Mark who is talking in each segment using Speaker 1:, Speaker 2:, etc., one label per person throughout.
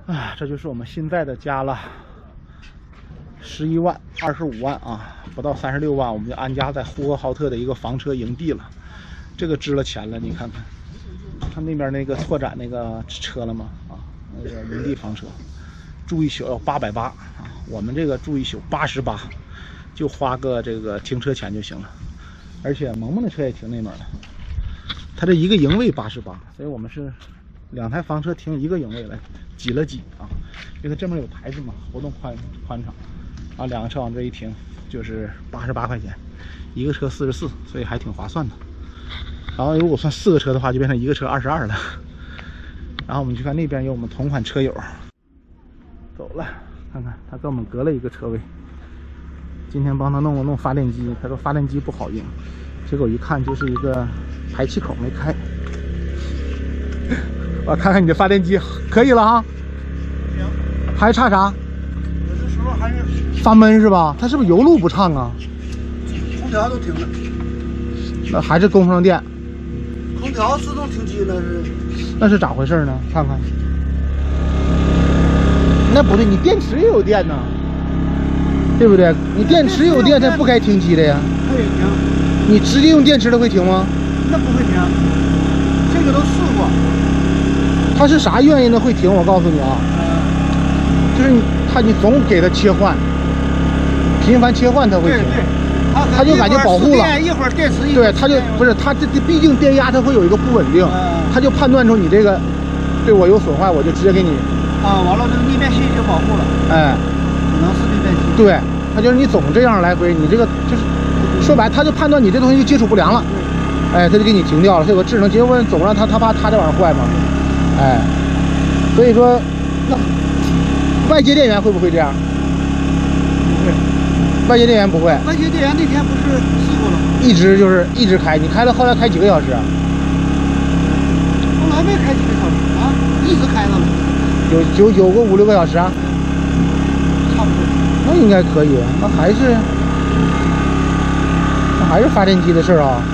Speaker 1: 哎，这就是我们现在的家了。11万、25万啊，不到36万，我们就安家在呼和浩特的一个房车营地了。这个值了钱了，你看看，看那边那个拓展那个车了吗？啊，那个营地房车，住一宿要880啊，我们这个住一宿88，就花个这个停车钱就行了。而且萌萌的车也停那边了，他这一个营位88，所以我们是2台房车停一个营位来挤了挤啊，因为它这边有台子嘛，活动宽敞啊，2个车往这一停就是88块钱，一个车44，所以还挺划算的。然后如果算4个车的话，就变成一个车22了。然后我们去看那边有我们同款车友，走了，看看他给我们隔了一个车位。今天帮他弄了弄发电机，他说发电机不好用，结果一看就是一个排气口没开。我看看你的发电机可以了哈，还差啥？
Speaker 2: 有的时候还是
Speaker 1: 发闷是吧？它是不是油路不畅啊？
Speaker 2: 空调都停了，
Speaker 1: 那还是供不上电。
Speaker 2: 空调自动停机
Speaker 1: 那是咋回事呢？看看，那不对，你电池也有电呢，对不对？你电池有电，它不该停机的呀。
Speaker 2: 它也停。
Speaker 1: 你直接用电池它会停吗？
Speaker 2: 那不会停，这个都试过。
Speaker 1: 它是啥原因呢会停？我告诉你啊，就是你总给它切换，频繁切换它会停。
Speaker 2: 对，
Speaker 1: 它就感觉保护了。
Speaker 2: 一会儿电池，
Speaker 1: 对，它就不是它这毕竟电压它会有一个不稳定，它就判断出你这个对我有损坏，我就直接给你
Speaker 2: 完了这个逆变器就保护了。
Speaker 1: 哎，
Speaker 2: 可能是逆变器。
Speaker 1: 对，它就是你总这样来回，你这个就是说白，它就判断你这东西就接触不良了，哎，它就给你停掉了。这有个智能结构，总让它怕它这玩意儿坏嘛，哎，所以说那外接电源会不会这样？
Speaker 2: 不会，
Speaker 1: 外接电源不会。
Speaker 2: 外接电源那天不是试过了吗？
Speaker 1: 一直开，你开了后来开几个小时啊？
Speaker 2: 后来没开几个小时啊，一直开了。
Speaker 1: 有个5、6个小时啊？
Speaker 2: 差不多。
Speaker 1: 那应该可以，那还是发电机的事儿啊。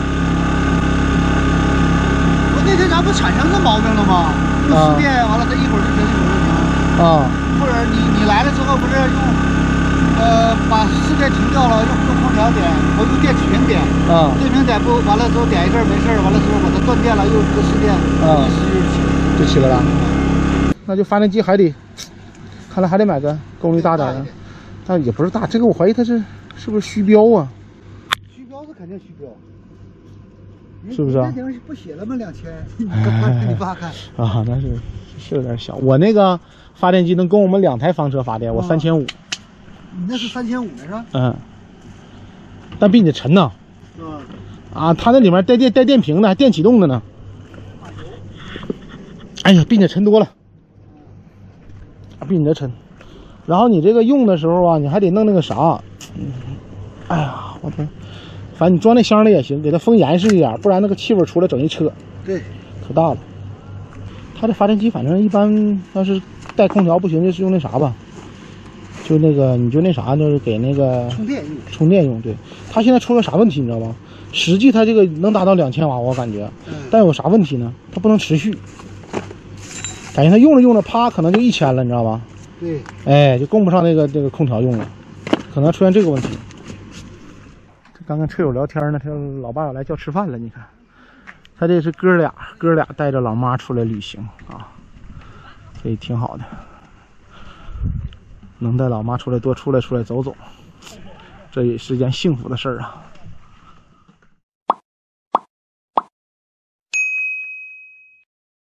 Speaker 2: 我那天咱不产生这毛病了吗？用试电完了，它一会儿就停，一会儿就停。
Speaker 1: 啊。
Speaker 2: 或者你来了之后不是用把试电停掉了，用空调点，我用电瓶点。啊。电瓶点不完了之后点一阵没事，完了之后把它断电了，又搁试电。啊。
Speaker 1: 就起来了。那就发电机还得，看来还得买个功率大点的。但也不是大，这个我怀疑它是不是虚标啊？
Speaker 2: 虚标是肯定虚标，
Speaker 1: 是不是啊？
Speaker 2: 那不写了吗？2000，你爸看
Speaker 1: 啊，那是有点小。我那个发电机能供我们2台房车发电，我3500。
Speaker 2: 你那是3500是吧？
Speaker 1: 嗯。但比你的沉呢。
Speaker 2: 是吧？
Speaker 1: 啊，它那里面带电瓶的，还电启动的呢。哎呀，比你的沉多了，比你的沉。然后你这个用的时候啊，你还得弄那个啥，哎呀，我天，反正你装那箱里也行，给它封严实一点，不然那个气味出来整一车，
Speaker 2: 对，
Speaker 1: 可大了。它这发电机反正一般要是带空调不行，就是用那啥吧，就那个你就那啥，就是给那个充电用。对，它现在出了啥问题你知道吗？实际它这个能达到2000瓦，我感觉，但有啥问题呢？它不能持续，感觉它用着用着，啪，可能就1000了，你知道吧？
Speaker 2: 对，
Speaker 1: 哎，就供不上那个空调用了，可能出现这个问题。刚跟车友聊天呢，他老爸要来叫吃饭了。你看，他这是哥俩带着老妈出来旅行啊，这也挺好的，能带老妈出来多出来走走，这也是一件幸福的事儿啊。